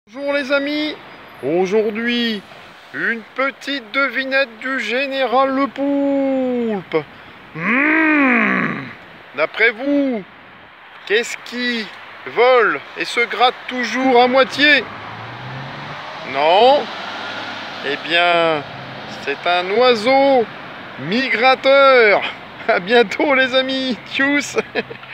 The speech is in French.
Bonjour les amis, aujourd'hui une petite devinette du général Le Poulpe. D'après vous, qu'est-ce qui vole et se gratte toujours à moitié? Non? Eh bien, c'est un oiseau migrateur. À bientôt les amis, tchuss.